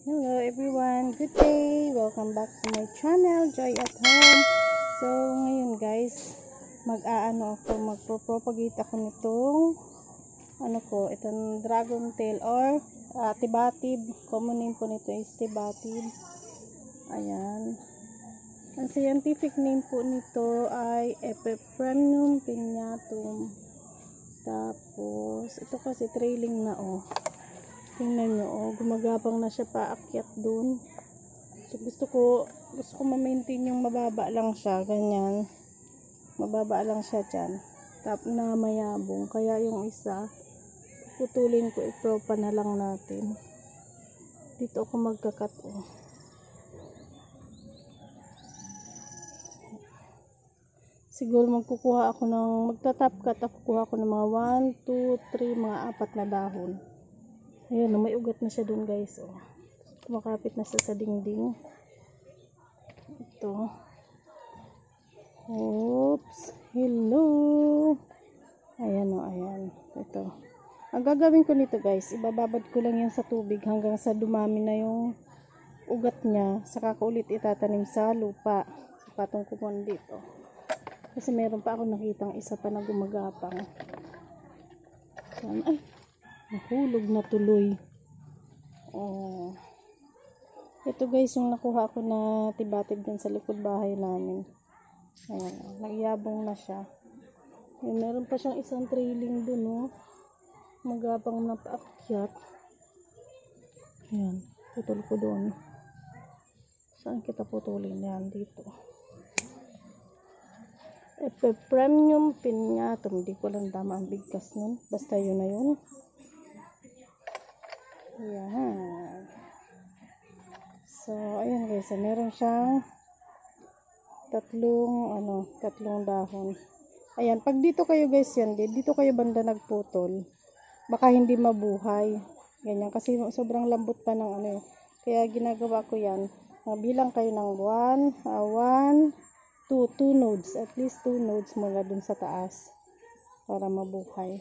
Hello everyone, good day! Welcome back to my channel, Joy at Home. So ngayon guys, magpropagate ako nitong itong dragon tail or tibatib. Common name po nito is tibatib. Ayan. Ang scientific name po nito ay Epipremnum pinnatum. Tapos ito kasi trailing na tingnan nyo, gumagapang na siya paakyat dun. So gusto ko ma-maintain yung mababa lang siya, ganyan. Mababa lang siya dyan. Na mayabong. Kaya yung isa, putulin ko, ipropa na lang natin. Dito ako magkakat Siguro magta-top cut ako, kuha ako ng mga 1, 2, 3, mga 4 na dahon. Ayan, may ugat na siya dun guys. Kumakapit na siya sa dingding. Ito. Oops. Hello. Ayan ayan. Ito. Ang gagawin ko nito guys, ibababad ko lang yan sa tubig hanggang sa dumami na yung ugat niya. Saka ko ulit itatanim sa lupa. Sa patong kumon dito. Kasi meron pa ako nakitang isa pa na gumagapang. Ay! Nahulog na tuloy. Ito guys yung nakuha ko na tibatib dyan sa likod bahay namin. Ayan, nagyabong na siya. Ayan, meron pa siyang isang trailing dun magapang na paakyat. Ayan, putol ko doon. Saan kita putulin? Yan, dito. Epipremnum pinnatum. Hindi ko lang tama ang bigkas nun. Basta yun na yun. Ayan. So, ayan guys. Meron siyang tatlong dahon. Ayan. Pag dito kayo guys dito kayo banda nagputol, baka hindi mabuhay. Ganyan. Kasi sobrang lambot pa ng Kaya ginagawa ko yan. Bilang kayo ng 1, 2 nodes. At least 2 nodes mula dun sa taas. Para mabuhay.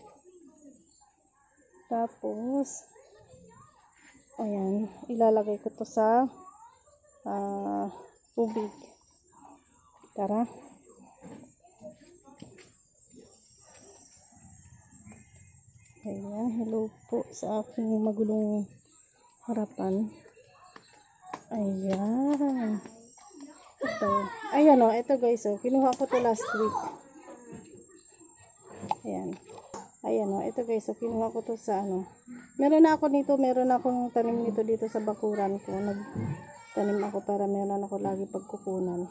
Tapos, ayan, ilalagay ko to sa tubig. Tara. Ayan, hello po sa aking magulong harapan. Ayan. Ito. Ayan ito guys kinuha ko to last week. Ayan. Ayan ito guys kinuha ko to sa meron akong tanim nito dito sa bakuran ko. Nagtanim ako para meron ako lagi pagkukunan.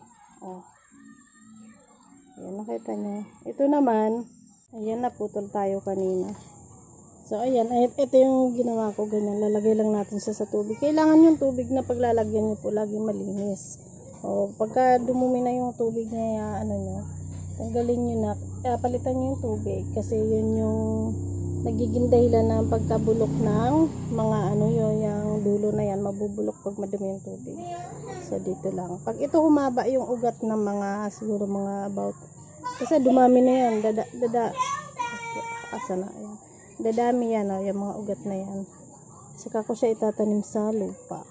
Ayan, nakita nyo. Ito naman, ayan, naputol tayo kanina. So ayan, ito yung ginawa ko, ganyan. Lalagay lang natin siya sa tubig. Kailangan yung tubig na paglalagyan nyo po laging malinis. Pagka dumumi na yung tubig niya, tanggalin nyo na, palitan nyo yung tubig kasi yun yung nagiging dahilan ng pagkabulok ng mga yung dulo na yan, mabubulok pag madumi yung tubig. So dito lang. Pag ito humaba yung ugat ng siguro mga about, kasi dumami na yan, ayan. Dadami yan yung mga ugat na yan. Saka ko siya itatanim sa lupa.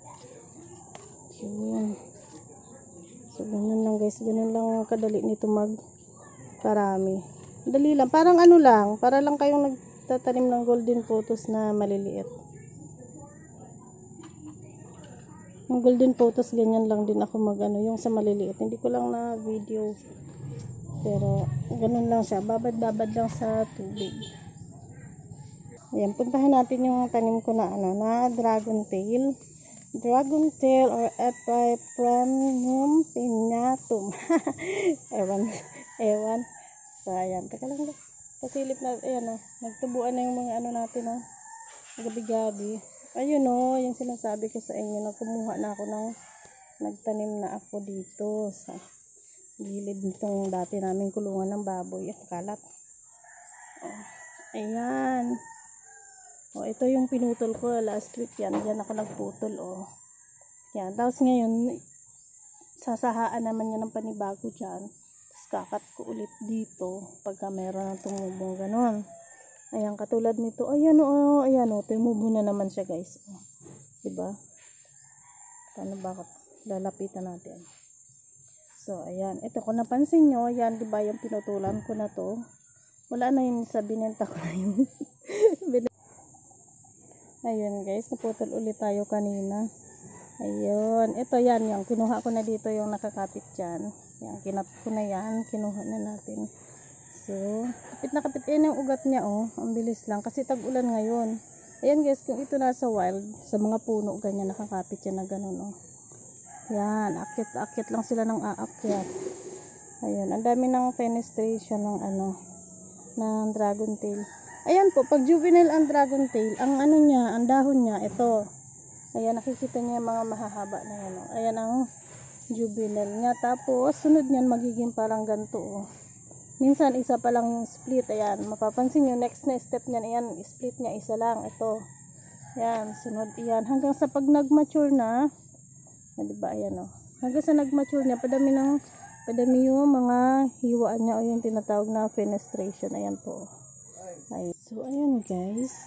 Yun. So ganun lang guys, ganun lang kadali nito magparami. Dali lang, parang para lang kayong nagtatanim ng golden photos na maliliit. Yung golden photos, ganyan lang din ako yung sa maliliit. Hindi ko lang na video. Pero, ganun lang siya. Babad-babad lang sa tubig. Ayan, puntahan natin yung tanim ko na dragon tail. Dragon tail or Epipremnum pinnatum. Ewan. So, ayan. Teka lang. Pasilip na, ayan nagtubuan na yung mga natin gabi-gabi. Ayun yung sinasabi ko sa inyo na kumuha na ako nagtanim na ako dito sa gilid nitong dati naming kulungan ng baboy at kalat. Ayan. Ito yung pinutol ko last week yan. Diyan ako nagputol Yan. Tapos ngayon sasahaan naman yan ng panibago dyan. Kakat ko ulit dito pagka meron ng tumubong ganon. Ayan, katulad nito. Ayan tumubo na naman siya guys. Diba? Paano ba lalapitan natin? So, ayan. Ito, kung napansin nyo, yan, di ba yung pinutulan ko na to? Wala na yun sa binenta ko na yun. Ayun guys, naputol ulit tayo kanina. Ayun. Ito yan, yung kinuha ko na dito yung nakakapit dyan. Yan, kinap ko na yan. Kinuha na natin. So, kapit na kapit. Yan yung ugat niya, oh. Ang bilis lang. Kasi tag-ulan ngayon. Ayan guys, kung ito nasa wild, sa mga puno, ganyan, nakakapit yan na ganun, oh. Yan, akit lang sila ng aakyat. Ayun, ang dami ng fenestration ng ng dragon tail. Ayan po, pag juvenile ang dragon tail, ang niya, ang dahon niya, ito. Ayan, nakikita niya yung mga mahahaba na yan, oh. Ayan ang juvenile niya. Tapos, sunod niyan, magiging parang ganito, oh. Minsan, isa pa lang yung split. Ayan, mapapansin nyo, next na step niyan, ayan, split niya, isa lang, ito. Ayan, sunod, ayan. Hanggang sa pag nag-mature na, diba, ayan, oh. Hanggang sa nag-mature niya, padami yung mga hiwaan niya, o yung tinatawag na fenestration. Ayan po. Ayan. So, ayan guys.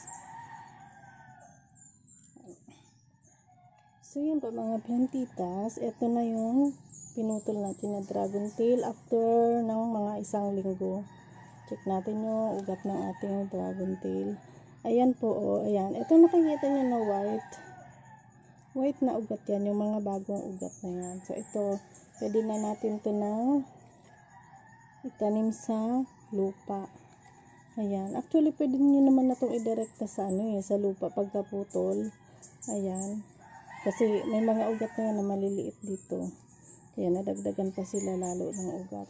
So, yun po mga plantitas. Ito na yung pinutol natin na dragon tail after ng mga isang linggo. Check natin yung ugat ng ating dragon tail. Ayan po, oh, ayan. Ito nakikita nyo na white na ugat yan, yung mga bagong ugat na yan. So, ito, pwede na natin ito na itanim sa lupa. Ayan. Actually, pwede nyo naman na itong idirekta sa sa lupa pagkaputol. Ayan. Kasi may mga ugat na yan na maliliit dito. Kaya nadagdagan pa sila lalo ng ugat.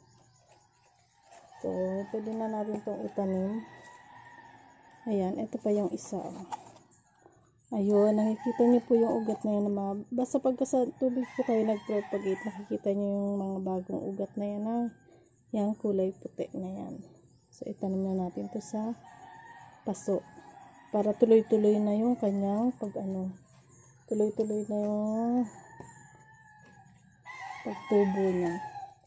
So, pwede na natin itong itanim. Ayan, ito pa yung isa. Ayun, nakikita niyo po yung ugat na yan. Basta pagka sa tubig po kayo nag-propagate, nakikita niyo yung mga bagong ugat na yan. Yung kulay puti na yan. So, itanim na natin to sa paso. Para tuloy-tuloy na yung kanyang tuloy-tuloy na yung pagtubo niya.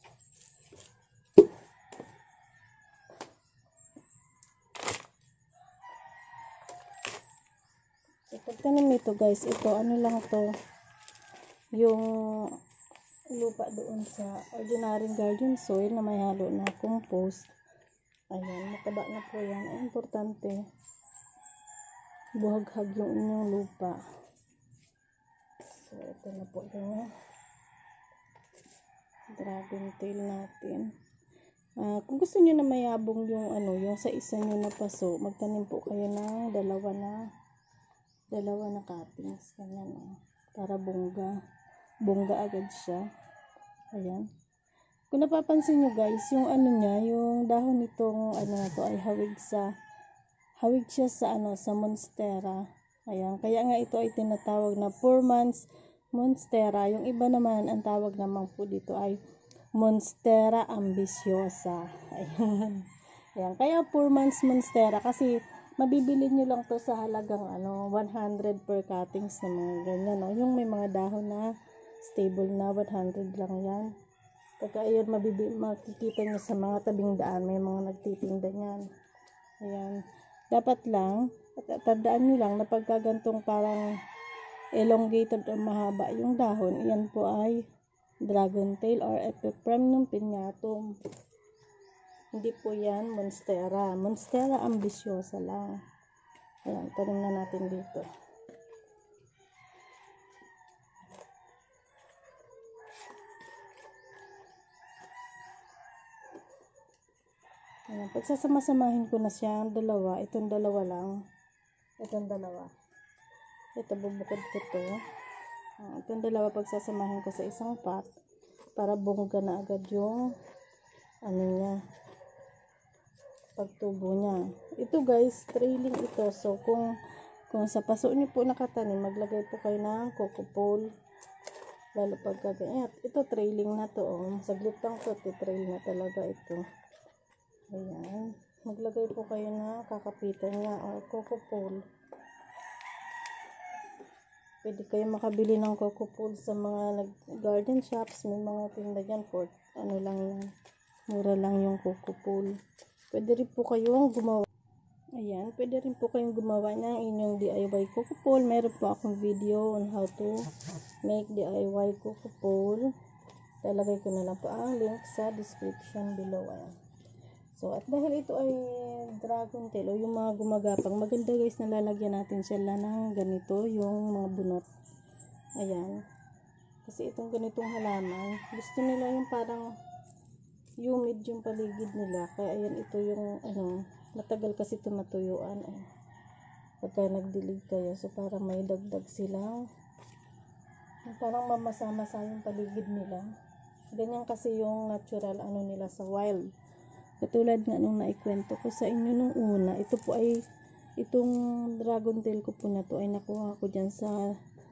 So, pagtanim nito guys, ito lang to, yung lupa doon sa ordinary garden soil na may halo na compost. Ayan, mataba na po yan. Ay, importante, buhaghag yung inyong lupa. So, ito na po yung dragon tail natin. Kung gusto niyo na mayabong yung yung sa isa niyo na paso, magtanim po kayo ng dalawa na cuttings. Ganyan, para bongga agad siya. Ayan. Kung napapansin nyo guys, yung niya, yung dahon nitong na to ay hawig siya sa sa monstera. Ayan. Kaya nga ito ay tinatawag na 4 months monstera. Yung iba naman, ang tawag naman po dito ay monstera ambitiosa. Ayan. Ayan. Kaya 4 months monstera kasi mabibili nyo lang to sa halagang 100 per cuttings na mga ganyan. No? Yung may mga dahon na stable na 100 lang yan. Pagka ayun, makikita nyo sa mga tabing daan, may mga nagtitinda niyan. Ayan. Dapat lang, tandaan nyo lang na pagkagantong parang elongated o mahaba yung dahon, yan po ay dragon tail or Epipremnum pinnatum. Hindi po yan monstera. Monstera ambitiosa lang. Ayan, tanim na natin dito. Ayan, pagsasama-samahin ko na siya ang dalawa. Itong dalawa lang. Itong dalawa. Ito, bubukod ko to. Itong dalawa pagsasamahin ko sa isang pot para bungga na agad yung niya, pagtubo niya. Ito guys, trailing ito. So, kung sa paso niyo po nakatanim, maglagay po kayo ng coco pole. Lalo pagka ganyan. Ito, trailing na to. Saglit lang to, trail na talaga ito. Ayan. Maglagay po kayo na kakapitan niya or coco pole. Pwede kayo makabili ng coco pole sa mga garden shops. May mga tinda dyan for lang yan. Mura lang yung coco pole. Pwede rin po kayong gumawa. Ayan, pwede rin po kayong gumawa ng inyong DIY coco pole. Meron po akong video on how to make DIY coco pole. Lalagay ko na lang po ang link sa description below. Ayan. So, at dahil ito ay dragon tail o yung mga gumagapang, maganda guys na lalagyan natin sila ng ganito, yung mga bunot. Ayan. Kasi itong ganitong halaman, gusto nila yung parang humid yung paligid nila. Kaya ayan, ito yung matagal kasi ito matuyuan. Pagka nagdilig kayo, so parang may dagdag silang parang mamasa-masa yung paligid nila. Ganyan kasi yung natural nila sa wild. Katulad nga nung naikwento ko sa inyo nung una, ito po ay itong dragon tail ko po na to ay nakuha ko dyan sa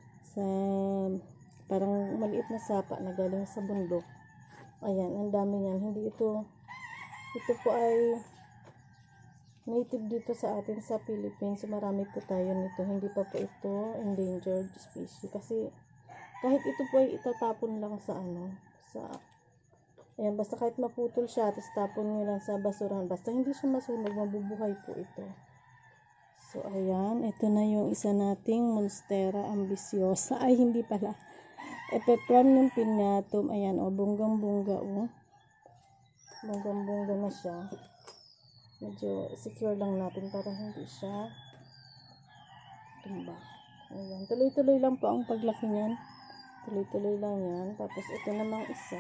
parang maliit na sapa na galing sa bundok. Ayan, ang dami niyan. Hindi ito po ay native dito sa atin sa Philippines. So, marami po tayo nito. Hindi pa po ito endangered species. Kasi kahit ito po ay itatapon lang sa ayan, basta kahit maputol siya, tapos tapon nyo lang sa basurahan. Basta hindi siya masunog, mabubuhay po ito. So, ayan. Ito na yung isa nating Monstera ambisyosa. Ay, hindi pala. Epepronium pinnatum. Ayan, bunggang-bungga, Bunggang-bungga na siya. Medyo secure lang natin para hindi siya tumba. Ayan, tuloy-tuloy lang po ang paglaki niyan. Tuloy-tuloy lang yan. Tapos, ito namang isa.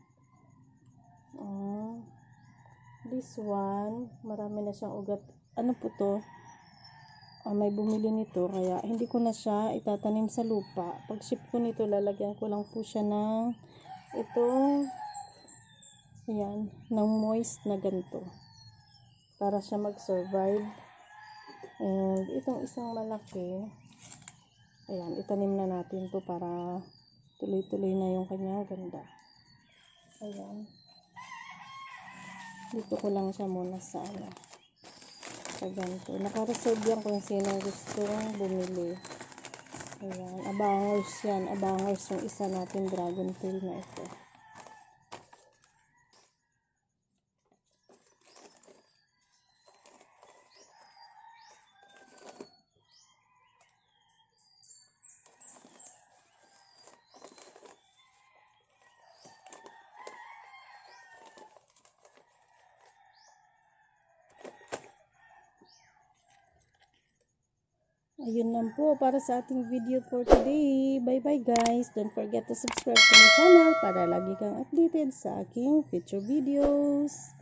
This one, marami na siyang ugat. Ano po to? May bumili nito, kaya hindi ko na siya itatanim sa lupa. Pag ship ko nito, lalagyan ko lang po siya ng itong ayan, ng moist na ganito para siya mag-survive. And itong isang malaki, ayan, itanim na natin to para tuloy-tuloy na yung kanyang ganda. Ayan, dito ko lang siya muna sa sa ganito. Naka-reserve yan kung sino gustong bumili. Ayan, abangers yan. Abangers yung isa natin dragon tail na ito. Ayun lang po para sa ating video for today. Bye bye guys. Don't forget to subscribe to my channel para lagi kang updated sa aking future videos.